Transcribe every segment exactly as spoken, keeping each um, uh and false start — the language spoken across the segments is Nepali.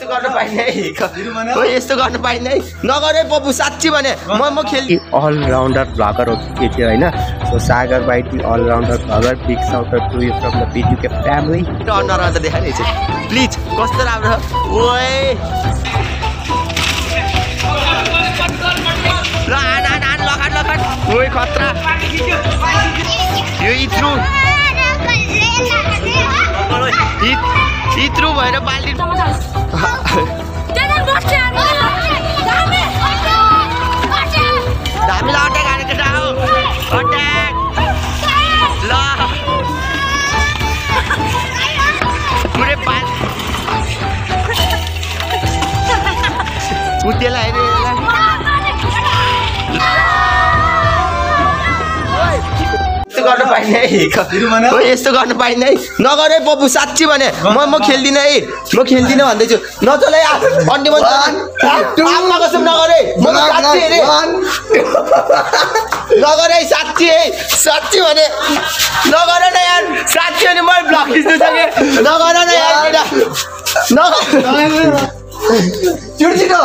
यस्तो गर्न पाइने है हो यस्तो गर्न पाइने है नगरे पप्पु साच्ची भने म म खेल्ने अल राउन्डर ब्लगर हो के थियो हैन सो सागर बाइटी all rounder vlogger big shout to you from the बिजुके फ्यामिली टर्नर त देखाइ छ प्लिज कस्तो राम्रो ओए ल आना आना लखट लखट ओए खतरा यो इत्रु इत्रु भएर बाल्टी हामीलाई अट्याक हानेको छ हो अट्याक ल पुरै पाल उतेला हेरे गर्न पाइने है हो यस्तो गर्न पाइने है नगरे पप्पु साच्ची भने म म खेल्दिनँ है म खेल्दिनँ भन्दैछु नचले अन्डी मन आम्मा कसम नगरे म साच्ची हेरे नगरे साच्ची है साच्ची भने नगर न यार साच्ची भने म ब्लक खिच्नु सके नगर न यार नगर छिटो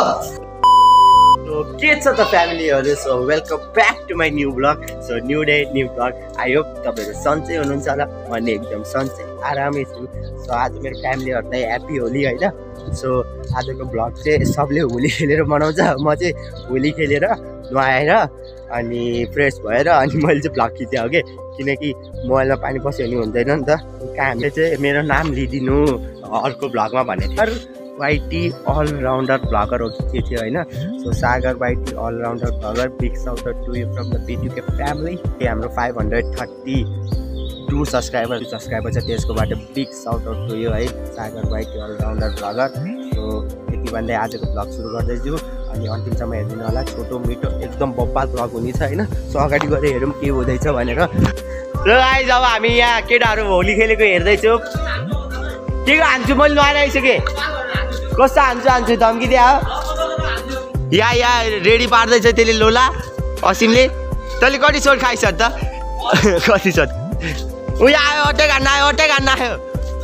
के छ त फ्यामिलीहरु so welcome back to my new vlog so new day new vlog I hope तपाईहरु सन्चै हुनुहुन्छ होला म नि एकदम सन्चै आरामै छु सो आज मेरो फ्यामिलीहरुलाई ह्यापी होली हैन सो आजको ब्लग चाहिँ सबले होली खेलेर मनाउँछ म चाहिँ होली खेलेर नुहाएर अनि फ्रेस भएर अनि मैले चाहिँ ब्लग खिचे हो के किनकि मोबाइलमा पानी पस्यो भने हुँदैन नि त हामीले चाहिँ मेरो नाम लिदिनु अर्को ब्लगमा भनेको थियो वाइटी अल राउन्डर ब्लगर हो के थियो हैन सो सागर वाइटी all rounder vlogger big shout to you from the बिजुके फ्यामिली हाम्रो five hundred thirty two subscriber subscriber छ त्यसकोबाट big shout out to you है सागर वाइटी अल राउन्डर ब्लगर सो यति भन्दै आजको ब्लग सुरु गर्दैछु अनि अन्तिमसम्म हेरिदिनु होला छोटो मिठो एकदम बब्बाल ब्लग हुनेछ हैन सो अगाडि गएर हेरौँ के हुँदैछ भनेर र गाइस अब हामी यहाँ केटाहरू होली खेलेको हेर्दैछौँ के को हान्छु मैले नुहाएर आइसकेँ कस्तो हान्छु हान्छु धम्की दिया या या रेडी पार्दैछ त्यसले लोला असिमले तैँले कति सोट खाइस त कति सोट उयो आयो अट्याक हान्न आयो अट्याक हान्न आयो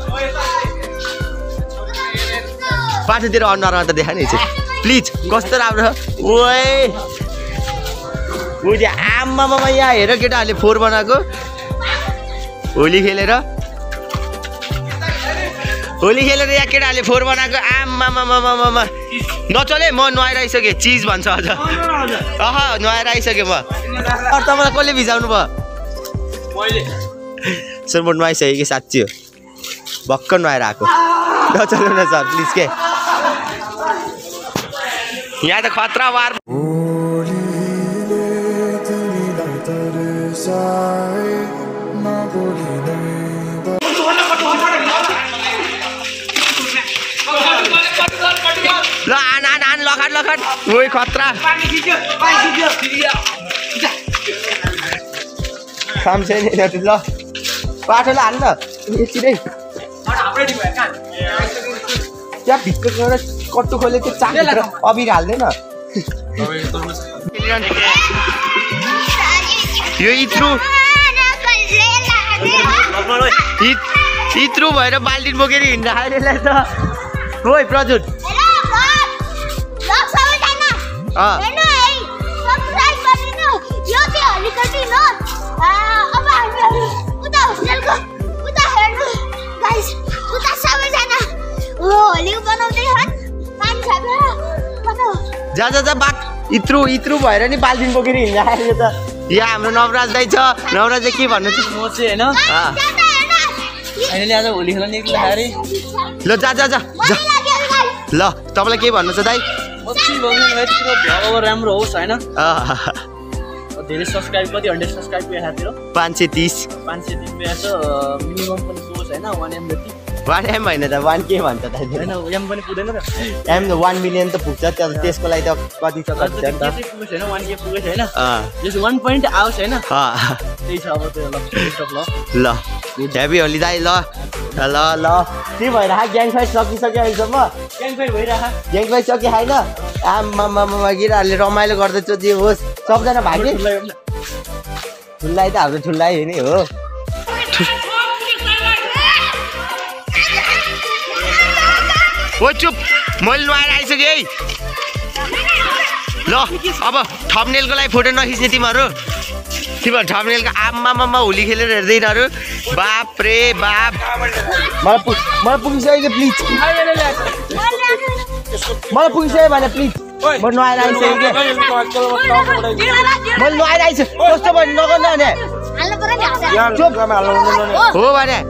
पाठोतिर अनुहारमा त देखा नि प्लिज कस्तो राम्रो ओए उयो आम्मामा यहाँ हेर केटाहरूले फोहोर बनाएको होली खेलेर होली खेलेर यहाँ केटाहरूले फोहोर बनाएको आम्मामामामामा नचले म नुहाएर आइसकेँ चिज भन्छ अझ अह नुहाएर आइसकेँ म अरू तपाईँलाई कसले भिजाउनु भयो सर म नुहाइसकेँ कि साँच्ची हो भक्क नुहाएर आएको नचल्नु न सर प्लिज के यहाँ त खतरा वार ल आन आन आन लखट लखट ओइ खतरा काम छैन ल पाठोलाई हाल्नु न एकछिनै त्यहाँ भित्र गएर कट्टु खोले त्यो चाकभित्र अबिर हाल्दैन यो इत्रु इत्रु भएर बाल्टी बोकेर हिँड्दाखेरि त ओइ प्रजुत जा जा जा बाक इत्रु इत्रु भएर नि बाल्टिन बोकेर हिँड्दाखेरि त यहाँ हाम्रो नवराज दाइ छ नवराज दाइ के भन्नु छ म चाहिँ हैन अहिले आज होली खेल्न निक्लिँदाखेरि ल जा जा जा ल तपाईलाई के भन्नु छ दाइ राम्रो होस् हैन धेरै सब्सक्राइब कति हन्ड्रेड सब्सक्राइब यहाँ पाँच सय तिस पाँच सय तिस यहाँ छ मिनिमम पनि होस् हैन वान एम जति वान एम होइन त वान के भन्छ त होइन एम पनि पुग्दैन त एम त वान मिलियन त पुग्छ त्यसको लागि त कति छ कति पुगेछ होइन वान के पुगेछ होइन जस्तो वान पोइन्ट आओस् होइन त्यही छ अब त्यो ल ल ह्यापी होली दाइ ल ल ल के भइरहेको ग्याङ फाइट सकिसक्यो अहिलेसम्म ग्याङ फाइट भइरहेको ग्याङ फाइट सके होइन आमामामा गिराहरूले रमाइलो गर्दैछ जे होस् सबजना भागे ठुल्लाई त हाम्रो ठुल्लाई नै हो ओ चुप मैले नुहाएर आइसकेँ है ल अब थम्बनेलको लागि फोटो नखिच्ने तिमीहरू तिमीहरू थम्बनेलको आम्मामा होली खेलेर हेर्दैनहरू बाप रे बाप मलाई पु मलाई पुगिसक्यो प्लिज मलाई पुगिसक्यो भने प्लिज म नुहाएर आइसकेँ कि मैले नुहाएर आइसकेँ कस्तो भयो नगर्नु भने हो भने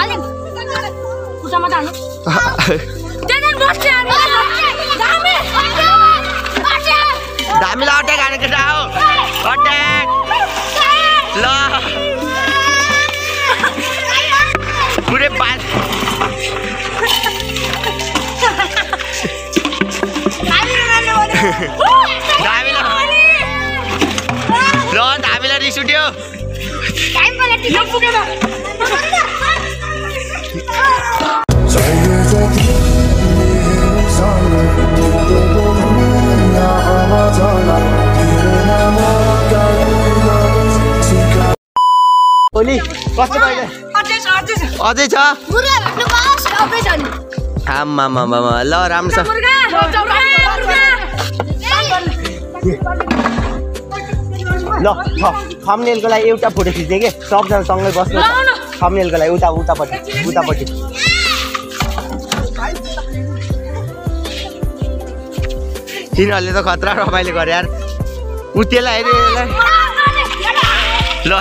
दामीलाई अट्याक हानेको छ हो अट्याक ल पुरै बाल ल धामीलाई रिस उठ्यो होली कस्तो भयो अझै छ आम्मामामा ल राम्रो छ ल थम्बनेलको लागि एउटा फोटो खिच्ने के सबजना सँगै बस्नु थम्बनेलको लागि उता उतापट्टि उतापट्टि तिनीहरूले त खतरा रमाइलो गरे यार उ त्यसलाई हेऱ्यो ल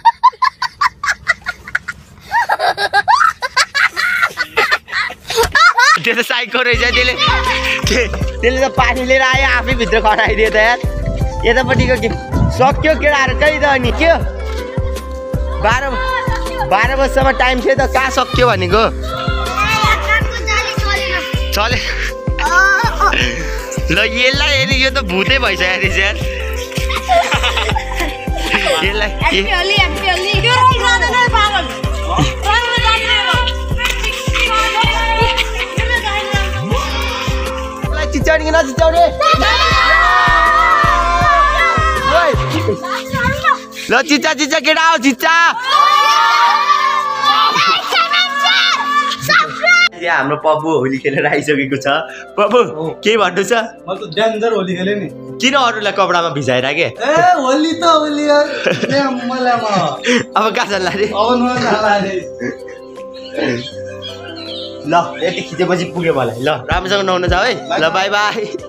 त्यो त साइको रहेछ त्यसले त्यसले त पानी लिएर आयो आफै भित्र खनाइदियो त यार यतापट्टिको के सक्यो केटाहरू कहीँ त अनि के बाह्र बाह्र बजीसम्म टाइम थियो त कहाँ सक्यो भनेको चले ल यसलाई हेरि यो त भूतै भइसक्यो रहेछ यार यसलाई चिच्याउने कि नचिच्याउने ल चिच्चा चिच्चा केटा हो चिच्चा हाम्रो पप्पु होली खेलेर आइसकेको छ पप्पु के भन्नु छ म त डेन्जर होली खेले नि किन अरूलाई कपडामा भिजाएर के ए होली त होली यार ले मलाई म अब कहाँ जान्ला रे अब न जाला रे ल यति खिचेपछि पुग्यो मलाई ल राम्रोसँग नुहाउनु छ है ल बाई बाई